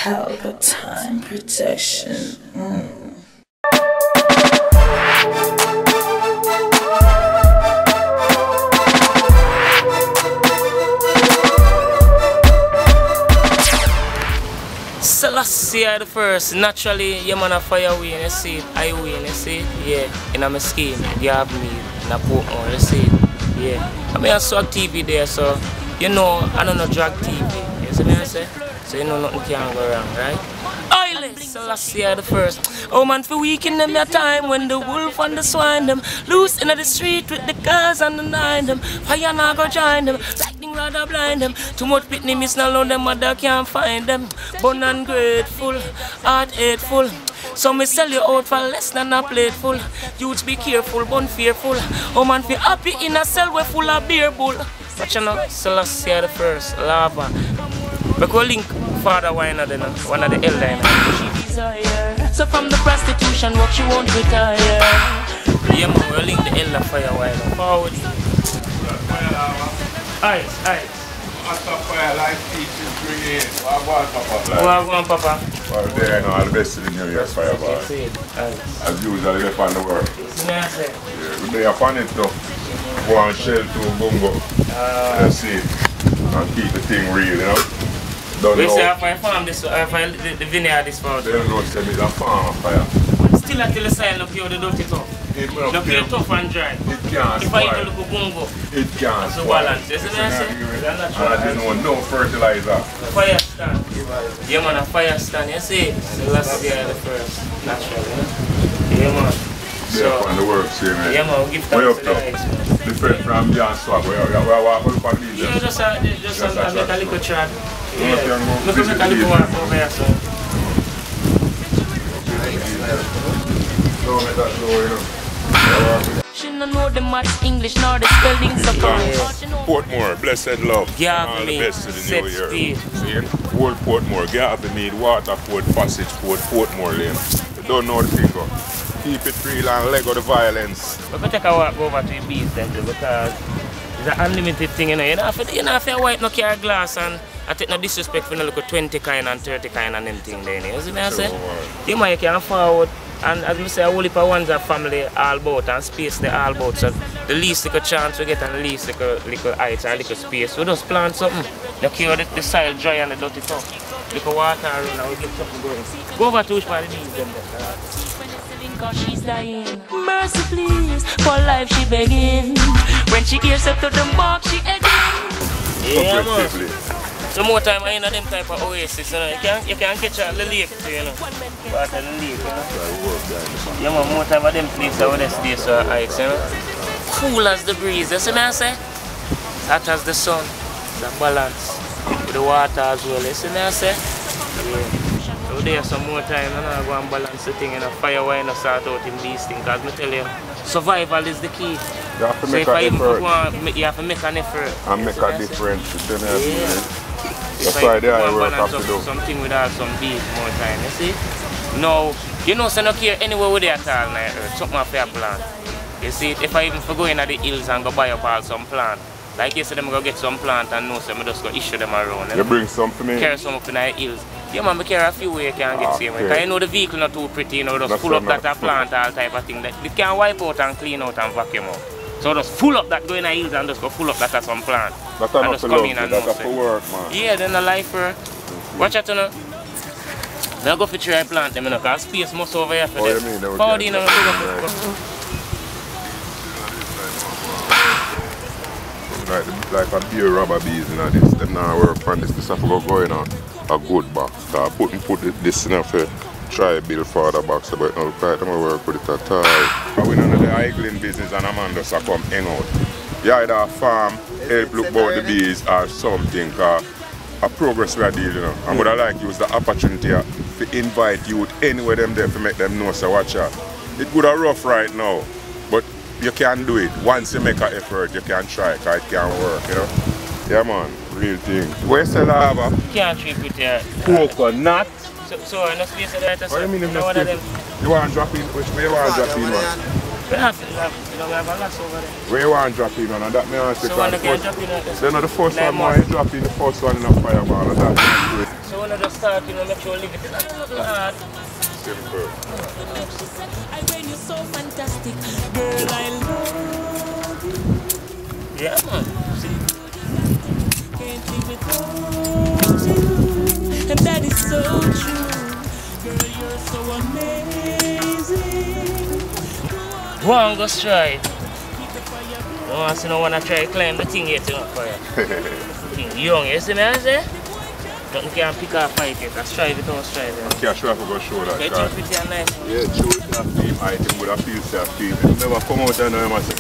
Pelpa time protection. Selassie the first. Naturally, you man a fire win, you see it. I win, you see it. Yeah, in a scheme, you have me in a Portmore, you see it. Yeah, I mean I saw TV there, so you know I don't know drag TV. You see what I say? So you know nothing can go wrong, right? Oilers, Selassie the first. Oh man, for weekend them a time when the wolf and the swine them loose in the street with the cars and the nine them. Fire now go join them, lightning rather blind them. Too much pitney miss now alone them mother can't find them. Born ungrateful, heart hateful. So me sell you out for less than a plateful. Youths be careful, but fearful. Oh man, feel happy in a cell we full of beer bull. But you know, Selassie the first, lava. We go link Father Winer then, one of the elder. She desire. So from the prostitution work she won't retire. Yeah man, we link the elder Fire Winer. Forward. Ice. After fire like teaching 3 years. What Papa? What Papa? Well, there all the best of the New Year fireball. As usual, they find the work. Yeah, we be upon it though. Go and shell to Bungo. That's it. And keep the thing real, you know. Don't we know. say if I farm this, if I the vineyard this for. They don't know it's a farm of fire. Still until the soil look here, they don't it up. Look here tough and dry. It can't if I eat a little bungo. It can't so balance. You see what I say? And I didn't know no fertilizer. Fire stand. Yeah man, a fire stand, you see? So last year the first natural, yeah man. So, on the work, see man. Yeah man, give thanks to the expert. Different from Jan Swag, where you yeah, just make a little chat. Yeah, look at a little one over here, so. She don't know the math, English, nor the spelling, so Portmore, blessed love. All the best to the new year. See, Old Portmore, Gavinmead, Waterford, Passage Ford, Portmore Lane. You don't know the thing, go. Keep it real and let go the violence. We're going to take a walk over to the beach then, because it's an unlimited thing, you know. You know, if you wipe no carry glass and I take no disrespect for no look at 20 kind and 30 kind and them thing there. You see what I say? You might can forward. And as I say, a whole heap of ones are family all about and space they all about. So the least little chance we get and the least little height and little space. We just plant something. You cure the soil dry and the dirty tough. Little water around and we get something going. Go over to which part of the bees them there. Cause she's dying. Mercy please, for life she begging. When she hears up to the mark she egging. Yeah man. So more time I in them type of oasis, you know. You can catch at the lake too, you know. Part of the lake, you know. Yeah man, more time of them places where they stay so ice, you know. Cool as the breeze, you see me I say? Hot as the sun, the balance. With the water as well, you see me I say? Yeah. So there's some more time, and I go and balance the thing, and fire wine and start out in these things. Because I tell you, survival is the key. You have to so make a difference. You have to make an effort. And make a difference. Yeah. That's why they are work have to do. Something without some beat more time, you see? No, you know, so I don't care anywhere with it at all now, something off your plant. You see, if I even go in the hills and go buy up all some plant, like you said, I'm going to get some plant and know so I'm just going to issue them around. You bring some for me? Carry some up in the hills. Yeah man, I carry a few where you can get same. Because you know the vehicle not too pretty, you know, just full up that plant, all type of thing. That it can wipe out and clean out and vacuum out. So just full up that, go in the hills and just go full up that at some plant. That's not for love, that's for work, man. Yeah, then the life work. Watch out, you know. Now go for try plant them, you know, because space must over here for them. Forward, you know, like a beer rubber bees, you know, this. Them now work on this. This have to go going on a good box. I put this in for try build for the box, but no quite them work with it at all. We know the haggling business and I'm just come hang out. You either farm, help look about the bees or something, cause a progress we are dealing, you know. And what I like use the opportunity to invite youth anywhere them there to make them know, so watch out. It good or rough right now, but you can do it. Once you make an effort, you can try, cause it can work, you know. Yeah man, real thing. Where sell lava? Can't trip with your coconut. So in the space of that, what do you mean in the space? You want to drop in? Which way you want to drop in, man? We have a lot over there. Where you want to drop in, man? And that may answer. So when you can drop in at this? Then the first one, you drop in the first one in a fireball. And that so when I just talk, you know, make sure you live it in a heart. Simple. You're so fantastic, girl. I love you. Yeah, man. Can't live without you, and that is so true. Girl, you're so amazing. Go on, go try. No one see no one try climb the thing yet, you know, for you. Thing young, you see me, I say? Don't can pick up fight yet. I strive it on strive. Okay, sure I forgot to show that. Okay, it's pretty and nice. Yeah, show it that team item would have feel self team. Never come out and know myself.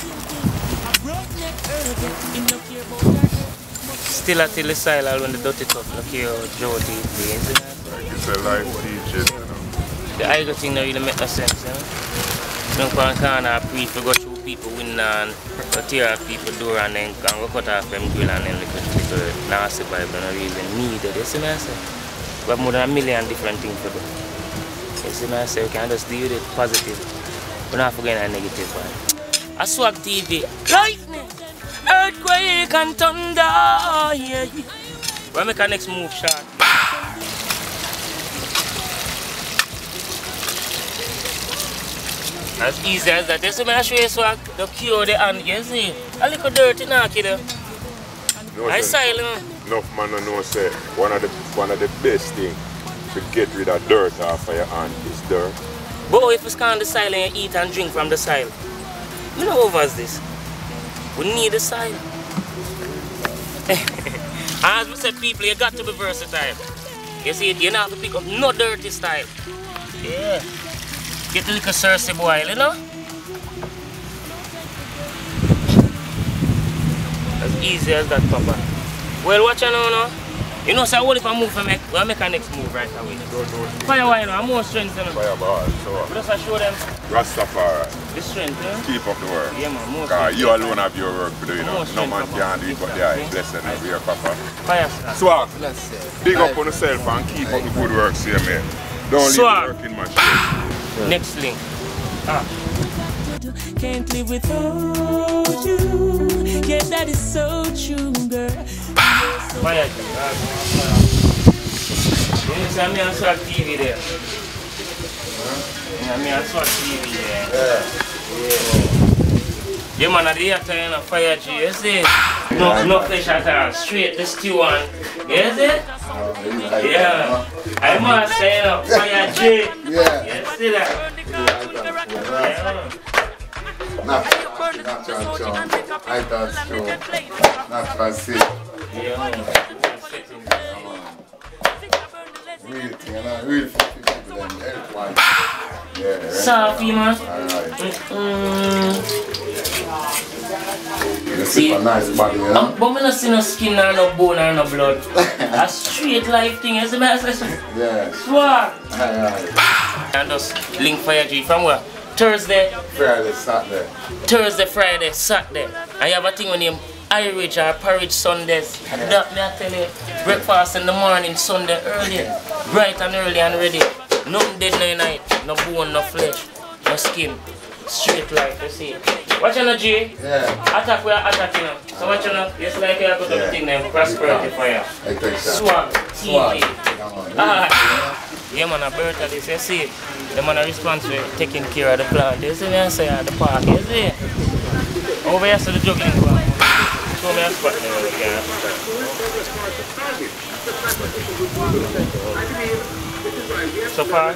Still until the style when the dirty top, look here, Jody, isn't it? Like it's a life teaching, you know. The idle thing don't really make no sense, you know? Don't go and pre to go through people win and go tear off people door and then go cut off them grill and then little nasty vibe don't really need it, you see me I say? We have more than 1 million different things to do. You see me I say, we can just deal with it positive. We're not forgetting a negative one. I swag TV, lightning, earthquake and thunder, yeah. We'll make our next move shot. As easy as that. You see me I show you swag, the cure the hand, you see? A little dirty now, kiddo. No, I silent. Enough man don't know say one of the best things to get rid of dirt off of your hand is dirt. But if you scan the soil and you eat and drink from the soil, you know over this. We need the soil. As we said, people, you got to be versatile. You see, you don't have to pick up no dirty style. Yeah. Get a little Cersei boil, you know? As easy as that, Papa. Well, watch out now. You know, so what if I move for we'll make our next move right away. Fire wine, I'm more strength, you know. Fireball, so. Just to show them Rastafari. the strength, you know? Keep up the work. Yeah, man, more Because strength. you alone have your work to do, you know. More No man strength, can do it but the eye. Blessed and your Papa. Fire, sir. Swag, big up on yourself and keep up the good work, see man. Don't leave Swag. the work in my shit. Next link. Can't live without you. Yeah, that is so true, girl. Fire, you see me on Swag TV there. Yeah, me on Swag TV there. Yeah, man, at the other end of Fire G, you see? No flesh at all, straight the stew on. You see? Yeah. I must say, you know, Fire G. Yeah. You see that? Yeah. Not I thought so. Not for sick. Yeah. Real thing, you know, real people them health-wise. Yeah. Sophie, man. You see, a nice body, you know? But I don't see no skin or no bone or no blood. A straight life thing, you see me? Yeah. Swag. Aye. And just link Fire G from where? Thursday, Friday, Saturday. Thursday, Friday, Saturday. I have a thing with him Irish or porridge Sundays. And that me I tell you, breakfast in the morning, Sunday early, bright and early and ready. Nothing dead no night, no bone, no flesh, no skin. Straight life, you see. Watch out, G. Yeah. Attack we are attacking them. So watch out, just like you have got everything them, prosperity for you. I take that. Swag, Swag. TV. Yeah man, a birthday this, you see. The man are responsible for taking care of the plant. You see me I say at the park, you see. Over here to the juggling one. Show me a spot there where we can. So far?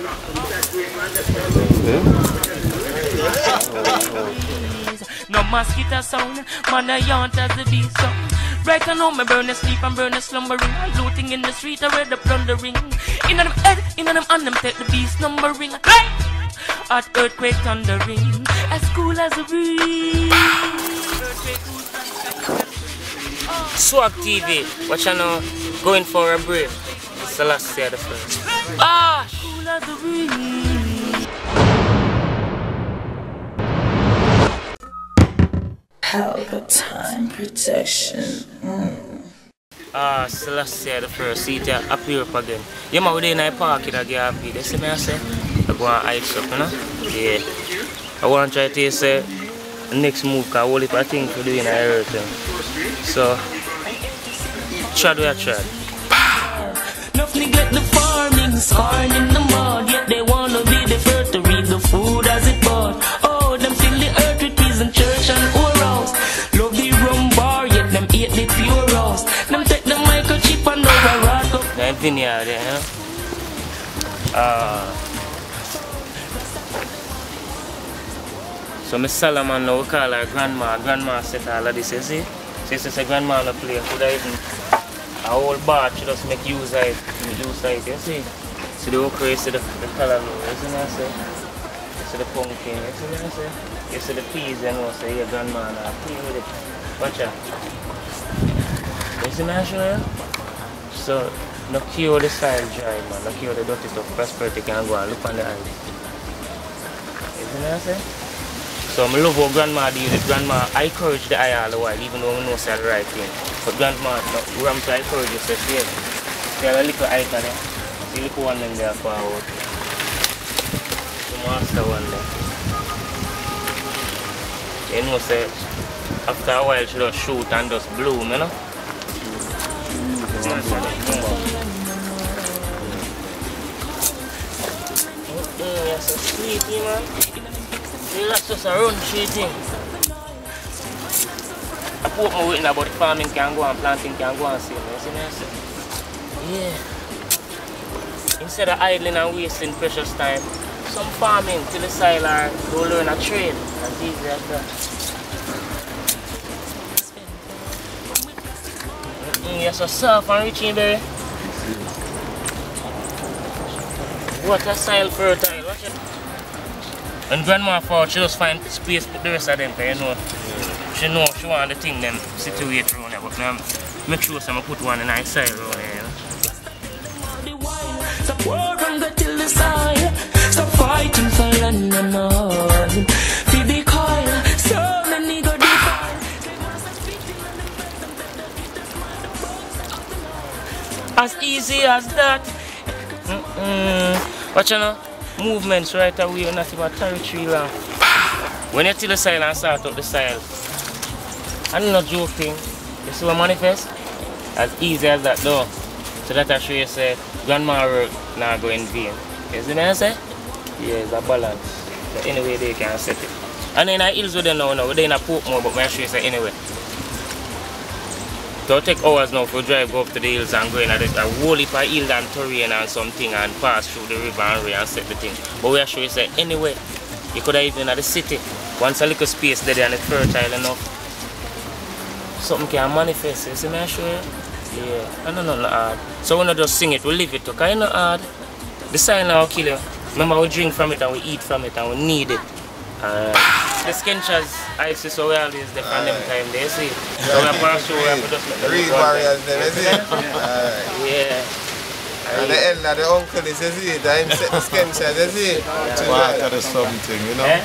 No mosquito sound, man I yaunt as the beast so. Right now me burn a sleep and burn a slumbering. Looting in the street I read the plundering. In them head, in them on them take the beast numbering. At earthquake thundering, as cool as a breeze. Swag TV, watch out now, going for a break. It's the last year the first. Ah! Cool as a breeze. Pelpa time protection. Ah, Celestia the first seat appear up again. Yeah, man, we're in a park in a GRP. They see me, I say, I go and ice up, you know? Yeah. I want to try to say the next move, because all if I think we're doing everything. So, try to try. Nothing get the farn. Scorn in the mud, yet they wanna be the first to reap the food as it bought. Oh, them fill the earth with peas and church and whorehouse. Love the rum bar, yet them eat the pure house. Them take the microchip and over rock up. That vineyard there, huh? So Miss Solomon now we call her grandma. Grandma set all of this, you see? She says grandma no play. Could I even a whole bar she just make use of it. You see? See the okra, you see the color, you see what I say? You see the pumpkin, you see what I say? You see the peas, you know, so your grandma now play with it. Watch out. You see what I show you? So, no cure the soil dry, man. No cure the dirty stuff. Prosperity can go and look on the island. You see what I say? So I love how grandma did it. Grandma, I encourage the eye all the while, even though I know it's the right thing. But grandma, no, Ram to encourage you, say, yeah, see a little eye there. See a little one in there forward. The master one there. You know, say, after a while she just shoot and just bloom, you know? You're so sweet, man. That's just a run tree thing. I put my weight about farming can go and planting can go and see. You see what I say? Yeah. Instead of idling and wasting precious time, some farming till the soil are go learn a trade. As easy as that. You're so soft and rich in berry. What a soil fertile, watch it. And grandma thought she just find space for the rest of them, you know. She know she want the thing them situate around there, but now make sure I put one in nice side around there, you know. Support from the till the side. Stop fighting for land and all. Feed the coil, so many go deeper. As easy as that. Watch you know. Movements right away, not even territory long. When you till the soil and start up the soil, I'm not joking. You see what manifest? As easy as that though. So that I show you say grandma work not go in vain. You see what I say? Yeah, it's a balance. So anyway they can set it. And then I hills with them now, we're in a poke more, but I show you say anyway. So it'll take hours now for drive go up to the hills and go in a whole heap of hill and terrain and something and pass through the river and rain and set the thing. But we are sure you say anyway, you could have even at the city. Once a little space there and it's fertile enough. Something can manifest, you see me I show you? Yeah, I don't know not hard. So we not just sing it, we live it too, because it's not hard. The sign now will kill you. Remember we drink from it and we eat from it and we need it. The Skenchers ice so we always there from them time there, see? So we have to show we have to just make the Reed warriors there, you see? Yeah. And the end of the uncle is, you see? The Skenchers, you see? Water or something, you know?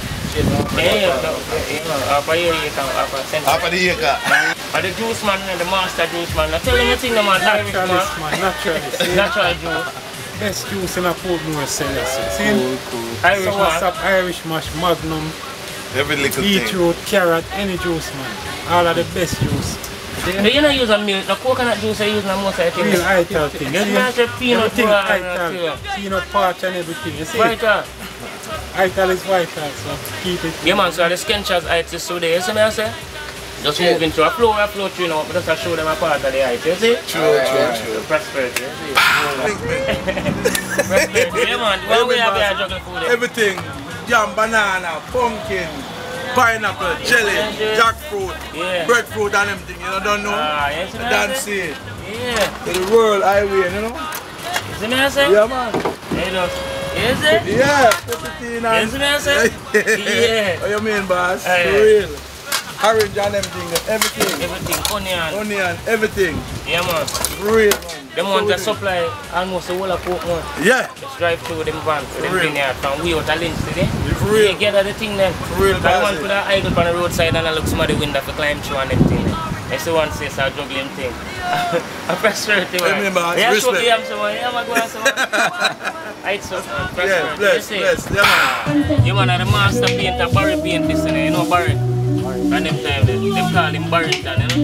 After here you come, After the acre. And the juice man and the master juice man. I tell them anything the man, Irish man. Naturalist. Natural juice. Best juice in a Portmore cellar. See? Cool. Irish So what's man. up? Irish mash, Magnum, Every little thing. beetroot, carrot, any juice, man. All of the best juice. But you don't use a milk, the coconut juice you use most of the things. Real ital thing. You smash the peanut Everything butter ital. and Peanut pouch and everything. You see? vital. Ital is vital, so keep it. Yeah man, so the Skenchers heights is so there, you see me I say? Just move into a flow through now, but just to show them a part of the height, you see? True. The prosperity, you see? Prosperity, yeah man, one way I be a juggle food there. Everything, jam, banana, pumpkin, pineapple, jelly, jackfruit, Yeah. breadfruit and everything, you don't know? You see me I Dance say? it Yeah. to the world highway, you know? You see me I say? Yeah, man. You know, you see? Yeah, 15 and... You see me I say? Yeah. What you mean, boss? Yeah. For real. Orange and everything, everything. Everything, onion. Onion, everything. Yeah man. For real, man. Them want to supply almost the whole of Portmore. Yeah, Just drive through them van, with them real. vineyard from way out of Lynch today. for real. You get the thing then. For real, I want boss. to put an idle on the roadside and I look some of the window for climb through and them thing. That's the one says I juggling thing. I prosperity man. Remember, Yeah, respect. show me am someone. Yeah, I go on someone. Right, so Yeah, prosperity. bless, yeah, man. You man are the master painter, Barry paint this, you know Barry. And them time, them call him Barrington, you know.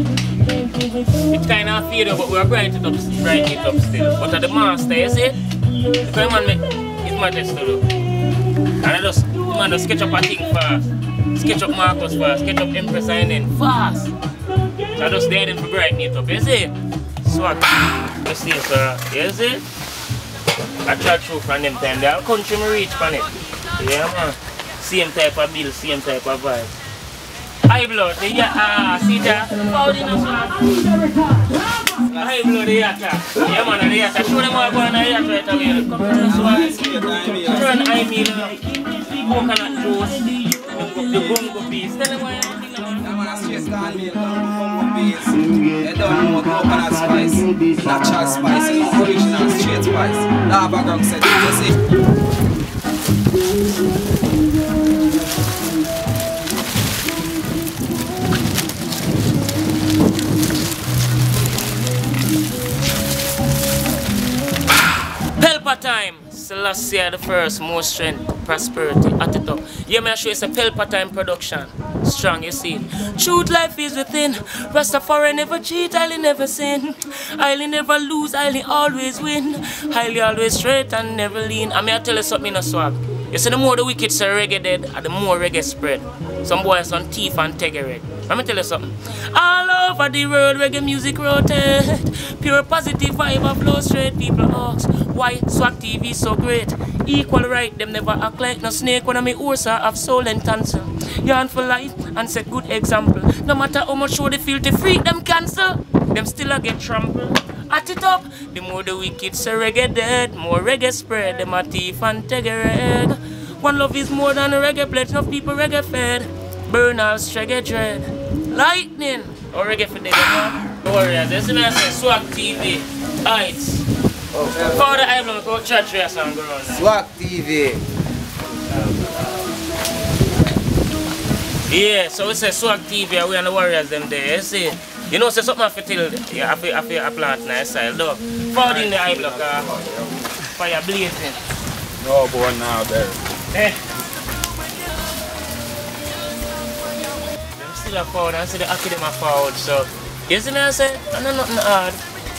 It kind of fade out, but we're brighten it up still. But at the master, you see? The kind man make his majesty to do. And I just, man, just sketch up a thing fast. Sketch up Marcus fast, sketch up Empress and then fast. So I just there then for brighten it up, you see? Swag. You see, sir? You see? I try through from them time. The country me reach from it. Yeah, man. Same type of bill, same type of vibe. High blood, the yatta, see that? How do you know swag? High blood, the yatta. Yeah, man, the yatta. Show them how going on the yatta right away. Come on, swag. Turn high meal, coconut juice, the gungo piece. Tell them why you're doing that. They don't know coconut spice, natural spice, original straight spice. Now background said it, you see. Pelpa time! Selassie the first, more strength, prosperity, at the top. Yeah, me I show you it's a Pelpa time production. Strong, you see. Truth life is within. Rastafari never cheat, I'll never sin. I'll never lose, I'll always win. I'll always straight and never lean. I mean, I tell you something in a swag. You see, the more the wicked say reggae dead, and the more reggae spread. Some boys on teeth and take a red. Let me tell you something. All over the world, reggae music rotate. Pure positive vibe of flow straight. People ask, why Swag TV so great? Equal right, them never act like no snake. When I'm a horse, I have soul and tonsil. Yarn for life and set good example. No matter how much show they feel to freak, them cancel. Them still a get trampled. At it up, the more the wicked say reggae dead, more reggae spread. Them a thief and take a red. One love is more than a reggae pledge. Enough people reggae fed. Burn all reggae dread. Lightning! Or reggae for the man. Warriors, this is what I say, Swag TV. Heights. For the album, go church race and go around. Swag TV. Yeah, so we say Swag TV, we and the Warriors them there, you see. You know, say something I feel till, I feel a plant nice style, though. Forward in the eye block, fire blazing. No, boy, now there. Eh. Still a forward, I see the academy forward, so you see me I say, I know nothing hard.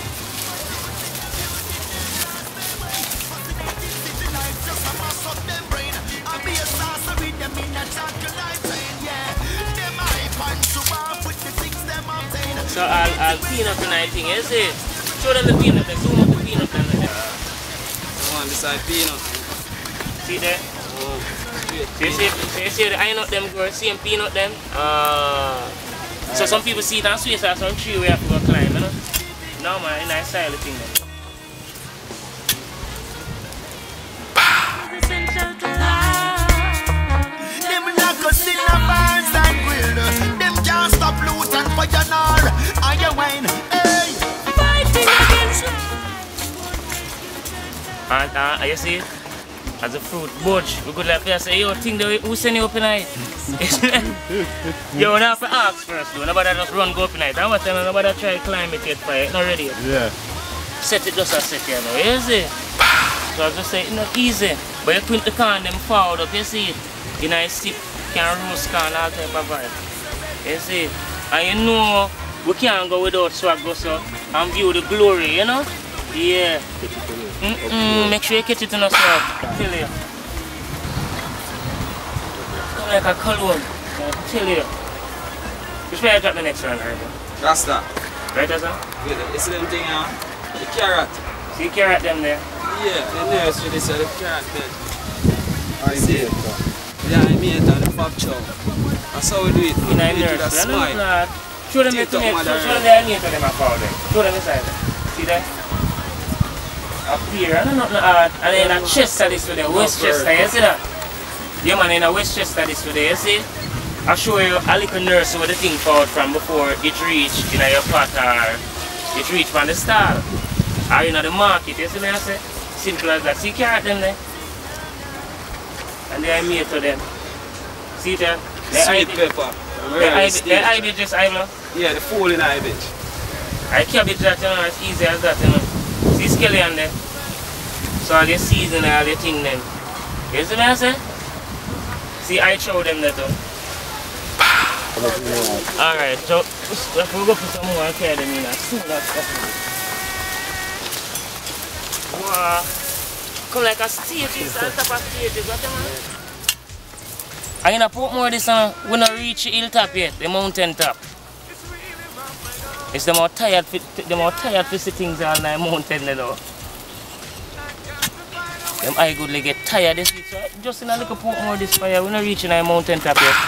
So I'll peanut tonight thing, you see? Show them the peanut, zoom out the peanut and the Come on, this is peanut. see there? Oh, You see the iron nut them go, see them peanut them? So some people see it and sweet sauce on tree we have to go climb, you know? No man, in that style of thing then. Them like us in the bars and grill. Them can't stop loot and fire nor. And you wine, hey. Fighting against. And you see? As a fruit, budge, we could like to say, yo, think that who send you up tonight? Yo, we have to ask first, though. Nobody just run go up tonight. And what time nobody try to climb it yet, it's not ready yet. Yeah. Set it just a set here now, you see? So I just say, it's not easy. But you print the can them forward up, you see it? You know, you sip, can roast can, all type of vibe. You see? And you know, we can't go without swag go so and view the glory, you know? Yeah. Make sure you catch it in a swag. Tell you. Come like a cologne. Tell you. Which way I drop the next one, right? Rasta. Right, Asa? You see them thing, the carrot. See carrot them there? Yeah, the nursery, this is the carrot bed. I see it. Yeah, I made it on the pop chow. That's how we do it. In a nursery. Show them the tomato. Show them the onion to them a powder. Show them inside there. See that? Up here, I don't know nothing hard. And then a Chester this today, Westchester, you see that? Yeah man, in a Westchester this today, you see? I'll show you a little nursery where the thing forward from before it reach in your pot or it reach from the stall. Or in the market, you see me I say? Simple as that. See carrot them there? And they are made to them. See there? Sweet pepper. The IB just eyebrow? Yeah, the full in IBH. I cabbage that, you know, as easy as that, you know. See skeleton there? So all the season all the thing them. You see me I say? See I show them that too. Alright, so if we go for some more and carry them in as soon as possible. Wow. Come like a stages, on top of stages, what man? I'm gonna put more of this on, we not reach the hilltop yet, the mountain top. It's the more tired for see things on the mountain, you know. Them eye goodly get tired this week, so just in a little put more of this fire, we're not reaching the mountain top yet.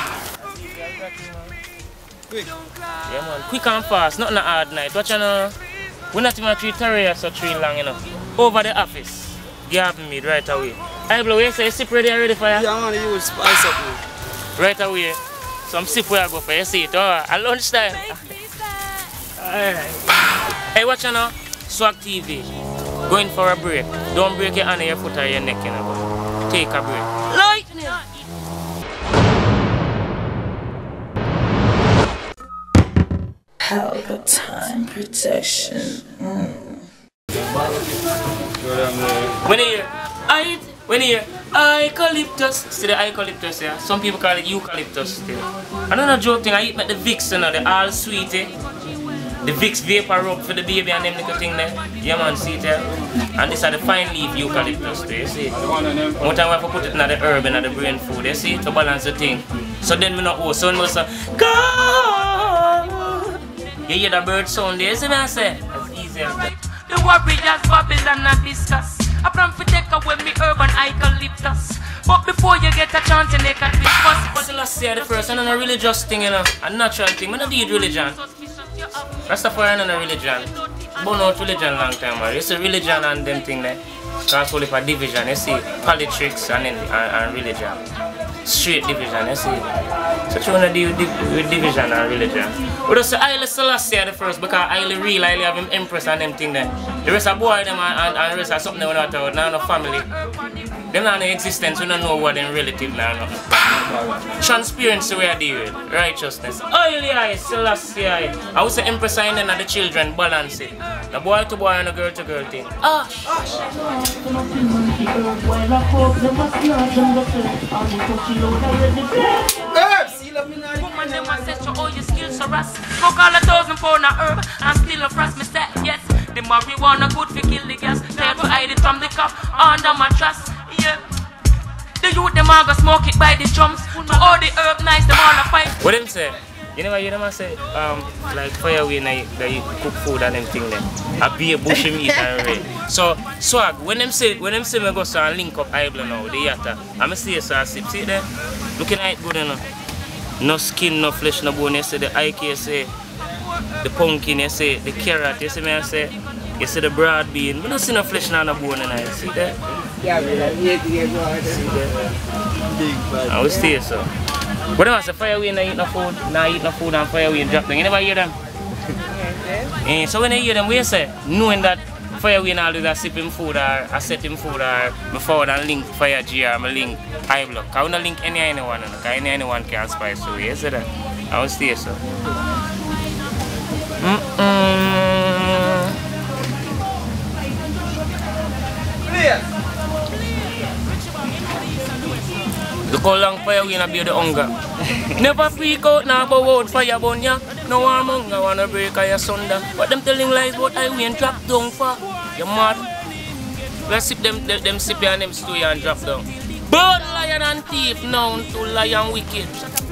Quick. Yeah man, quick and fast, nothing a hard night. Watch you know, we're not even a tree terrace so tree long, you know. Over the office. You have me right away. I blow, you say you sip ready already for you? Yeah, I want to use spice up man. Right away. Some sip where I go for you see it. Oh, at lunchtime. Alright. Hey, watch you now. Swag TV. Going for a break. Don't break your hand or your foot or your neck, you know. Take a break. Lightning! Pelpa time protection. When here, eucalyptus. See the eucalyptus, yeah? Some people call it eucalyptus still. Another joke thing, I eat the Vicks, you know, the all sweetie. The Vicks vapor rub for the baby and them little thing there. Yeah man, see it there? And this are the fine leaf eucalyptus there, you see? One time we have to put it in the herb and the brain food, you see? To balance the thing. So then we not son will say, go! You hear the bird sound there, you see what I say? That's easier. The warriors, bubbles and not discuss. I plan to take away me urban eucalyptus. But before you get a chance, you make a twist first. But the last year, the first, and a religious thing, you know, a natural thing. I don't need religion. Rastafari and a religion. Born out religion long time, man. You see religion and them thing there. That's only for division, you see. Politics and religion. Straight division, you see. So you want to deal with division and religion. But just say Haile Selassie the first because Haile real, Haile have him empress and them thing there. The rest of boy them and the rest of something they don't know, now no family. Them not in existence, we don't know what them relative now. Transparency we are deal with, righteousness. Haile Selassie. I would say empress and then the children balance it. The boy to boy and the girl to girl thing. Ash. Woman, them want set you all your skills harass. Fuck all 1,000 pound of herb and still a frost. Me say yes, the marijuana good for kill the gas. Try to hide it from the cop under my trust. Yeah. The youth them all go smoke it by the drums. To all the herb nice, them all a fight. What them say? You know what you them say? Like fire away now you cook food and them thing there. A be a bushy meat and red. So swag, when them say me go so and link up Ibla now, the yatta. I'm see so I sip. See there? Looking at it good enough. No skin, no flesh, no bone. You see the ike, you see the pumpkin, you see the carrot, you see me I say, you see the broad bean. We don't see no flesh, no bone in it. See there? Yeah, see there? I will stay so. But them say fire away and eat no food, and fire away and drop them. You never hear them? So when you hear them, what you say? Knowing that fire away and all do that sipping food or a setting food or me forward and link fire G or me link high block. I don't link anyone, because anyone can spice away. You see that? I will stay so. Look how long fire we not be the hunger. Never freak out now about fire burn ya. No one hunger wanna break your sunder. But them telling lies about I win drop down for. You mad? Let's sip them sip and them stew and drop down. Bird, lion and thief known to lion wicked.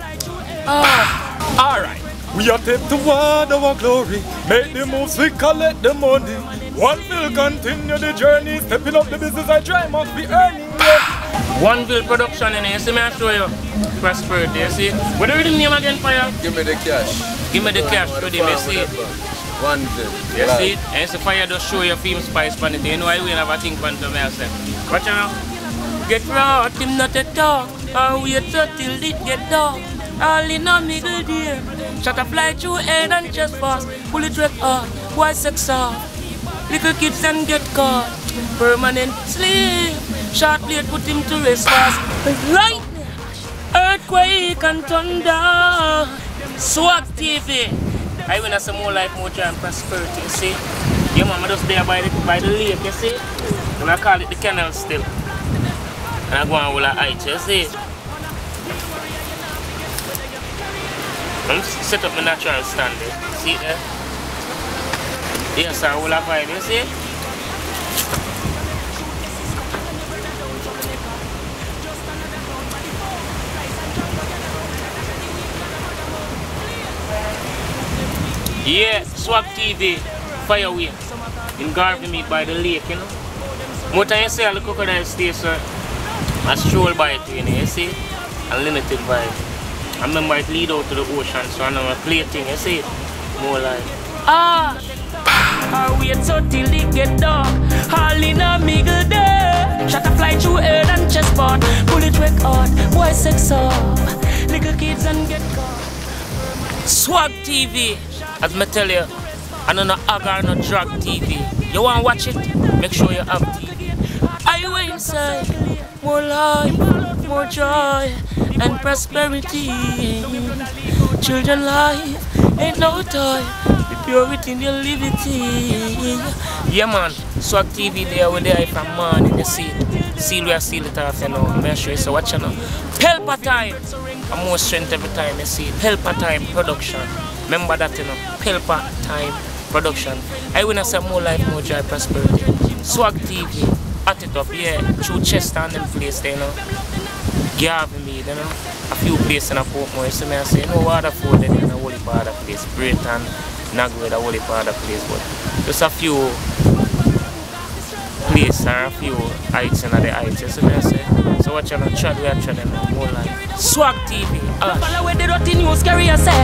Alright. We are take toward our glory. Make the moves, we collect the money. One will continue the journey. Stepping up the business I try must be earning. One-Ville production in here, you see me I show you. Prosperity, you see. What do you read the name again, fire? Give me the cash. Give me the cash to them, you see. One-Ville. You see it? And you see fire just show your film spice pan it. You know I will have a thing pan to me, I say. Watch out now. Get right, him not a talk. And wait till it get dark. All in a middle day. Shut up fly through head and chest fast. Bullet red hard, why sex off? Little kids and get caught. Permanent sleep. Short blade put him to rest fast. Lightning, earthquake and thunder. Swag TV. I win some more life, more joy and prosperity, you see. Yeah, mama just there by the lake, you see. And I call it the canal still. And I go on with a height, you see. I'm set up my natural stand there. See it there? Yes, sir, all a vibe, you see? Yeah, Swag TV, Fireway. In Garvey Meet by the lake, you know. More time you see all the crocodile stay, sir. I stroll by it, you see? Unlimited vibe. I remember it lead out to the ocean, so I know I play thing, you see? More like. I wait so till it get dark. All in a mingle there. Shot a fly through air and chest part. Bullet record, boy sex off. Little kids and get caught. Swag TV, as I tell you, I don't know agar no drug TV. You want to watch it? Make sure you have TV. I went inside. More life, more joy, and prosperity. Children life ain't no toy. The purity in your liberty. Yeah man, Swag TV there with there from morning, you see. Seal we are seal it off, you know. Make sure you say watch you know. Pelpa time. I'm more strength every time you see. Pelpa time production. Remember that you know. Pelpa time production. I wanna say more life, more joy, prosperity. Swag TV. At it up, yeah, through Chester and them place there, you know. Garvey Meet, you know. A few places in a Portmore, you see me I say, you know, Waterford then in a whole part of place. Brayton, Nagway, a whole part of place, but just a few places or a few heights in the heights, you see me I say. So watch on the trad, we are trying more like Swag TV. Follow where the dirty news carry us.